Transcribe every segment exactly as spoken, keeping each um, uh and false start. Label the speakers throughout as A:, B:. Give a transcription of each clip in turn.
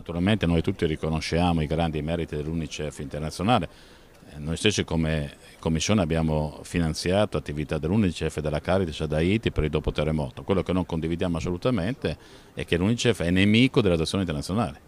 A: Naturalmente noi tutti riconosciamo i grandi meriti dell'Unicef internazionale. Noi stessi come Commissione abbiamo finanziato attività dell'Unicef e della Caritas ad Haiti per il dopo terremoto. Quello che non condividiamo assolutamente è che l'Unicef è nemico dell'adozione internazionale.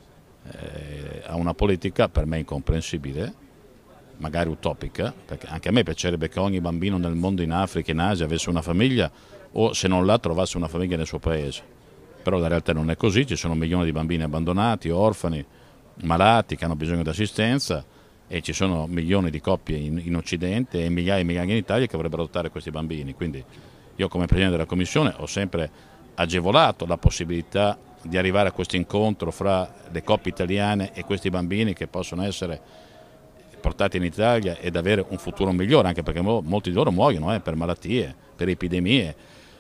A: Eh, ha una politica per me incomprensibile, magari utopica, perché anche a me piacerebbe che ogni bambino nel mondo, in Africa, in Asia, avesse una famiglia o se non la trovasse una famiglia nel suo paese. Però la realtà non è così, ci sono milioni di bambini abbandonati, orfani, malati che hanno bisogno di assistenza e ci sono milioni di coppie in, in Occidente e migliaia e migliaia in Italia che vorrebbero adottare questi bambini. Quindi io come Presidente della Commissione ho sempre agevolato la possibilità di arrivare a questo incontro fra le coppie italiane e questi bambini che possono essere portati in Italia ed avere un futuro migliore, anche perché molti di loro muoiono eh, per malattie, per epidemie.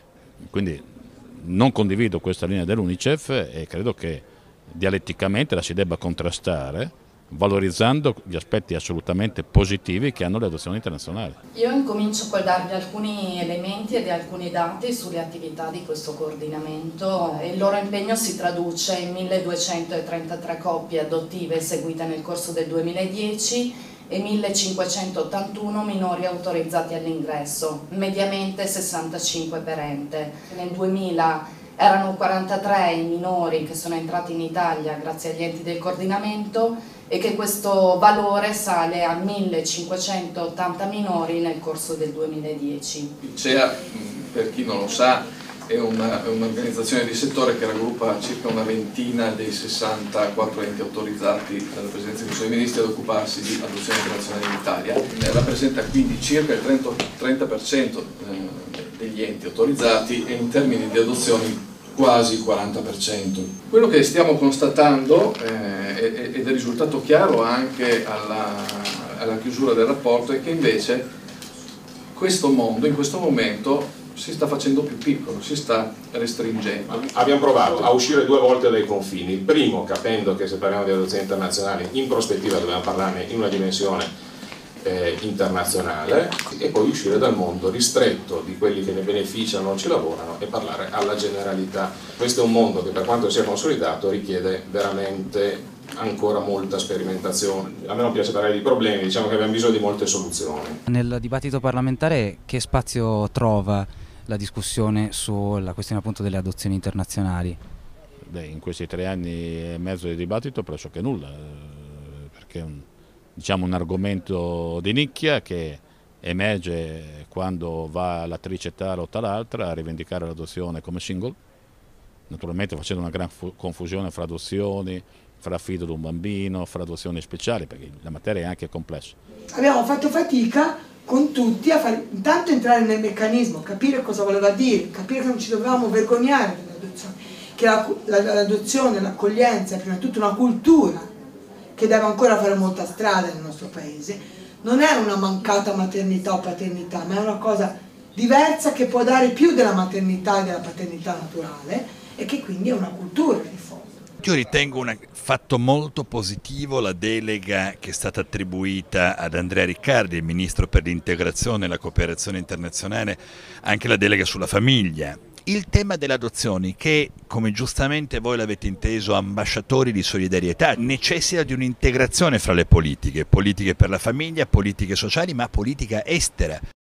A: Quindi non condivido questa linea dell'Unicef e credo che dialetticamente la si debba contrastare, valorizzando gli aspetti assolutamente positivi che hanno le adozioni internazionali.
B: Io incomincio col darvi alcuni elementi ed alcuni dati sulle attività di questo coordinamento. Il loro impegno si traduce in milleduecentotrentatré coppie adottive eseguite nel corso del duemiladieci e millecinquecentottantuno minori autorizzati all'ingresso, mediamente sessantacinque per ente. Nel duemila erano quarantatré i minori che sono entrati in Italia grazie agli enti del coordinamento e che questo valore sale a millecinquecentottanta minori nel corso del duemiladieci.
C: Il C E A, per chi non lo sa, è un'organizzazione di settore che raggruppa circa una ventina dei sessantaquattro enti autorizzati dalla Presidenza del Consiglio dei Ministri ad occuparsi di adozione internazionale in Italia. Rappresenta quindi circa il trenta per cento degli enti autorizzati e in termini di adozioni quasi il quaranta per cento. Quello che stiamo constatando, eh, ed è risultato chiaro anche alla, alla chiusura del rapporto, è che invece questo mondo in questo momento si sta facendo più piccolo, si sta restringendo.
D: Abbiamo provato a uscire due volte dai confini. Il primo, capendo che se parliamo di adozioni internazionali, in prospettiva dobbiamo parlarne in una dimensione eh, internazionale, e poi uscire dal mondo ristretto di quelli che ne beneficiano o ci lavorano e parlare alla generalità. Questo è un mondo che, per quanto sia consolidato, richiede veramente ancora molta sperimentazione. A me non piace parlare di problemi, diciamo che abbiamo bisogno di molte soluzioni.
E: Nel dibattito parlamentare che spazio trova la discussione sulla questione appunto delle adozioni internazionali?
A: Beh, in questi tre anni e mezzo di dibattito pressoché nulla, perché è un, diciamo, un argomento di nicchia che emerge quando va l'attrice tale o tal'altra a rivendicare l'adozione come single, naturalmente facendo una gran confusione fra adozioni, fra affido di un bambino, fra adozioni speciali, perché la materia è anche complessa.
F: Abbiamo fatto fatica con tutti a fare, intanto entrare nel meccanismo, capire cosa voleva dire, capire che non ci dovevamo vergognare dell'adozione, che l'adozione, l'accoglienza è prima di tutto una cultura che deve ancora fare molta strada nel nostro paese, non è una mancata maternità o paternità, ma è una cosa diversa che può dare più della maternità e della paternità naturale e che quindi è una cultura di fondo.
G: Io ritengo un fatto molto positivo la delega che è stata attribuita ad Andrea Riccardi, il Ministro per l'integrazione e la cooperazione internazionale, anche la delega sulla famiglia. Il tema delle adozioni, che come giustamente voi l'avete inteso, ambasciatori di solidarietà, necessita di un'integrazione fra le politiche, politiche per la famiglia, politiche sociali, ma politica estera.